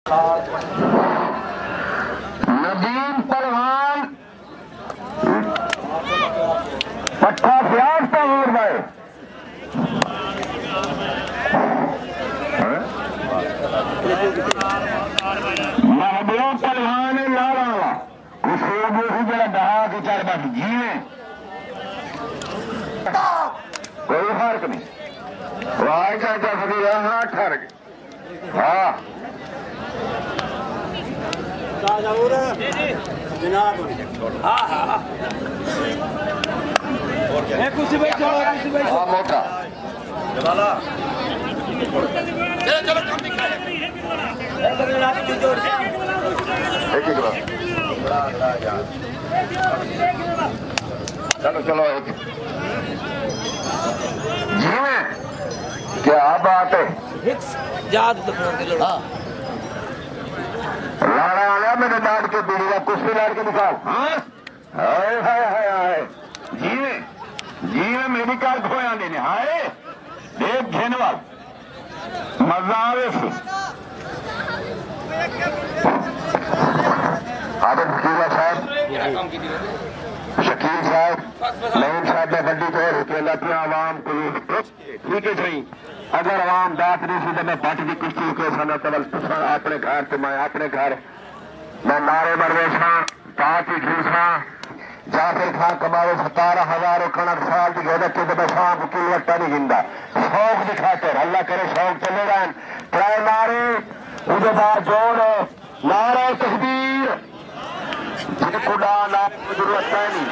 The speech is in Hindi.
नदीम पहलवान पट्टा प्याज तहूर भाई महबूब पहलवान नारावा कुछ लोग जरा दहा के चार बात जीवे कोई फर्क नहीं वाह चाचा फकीर हाँ ठहर गए हाँ मोटा चलो चलो जीवे क्या बात है लाड़ा आया मैंने लाड़ के बीड़िया कुश्ती लाड़ के दिखाओ हाँ हाय हाय हाय हाय जीवे जीवे मेरी कार खोया देने हाय देख घेनवाल मजा आवे फिर आदम फकीरा साहब शकील साहब नईम साहब ने गड्डी को रुकेला की आवाम को ठीक है सही अगर आवाम दात नहीं सी तो मैं बट की कुश्ती के समय तबल अपने घर से मैं अपने घर मैं नारे मरवेशा पाँच झूठा जाफिर खान कमावे 17,000 कणक साल की घेदत के मैं शाम की वट्टा नहीं गिंदा शौक दिखाते अल्लाह करे शौक चले जाए ट्राई नारे उसके बाद जोड़ नारे तकबीर खुदा ना जरूरत है नहीं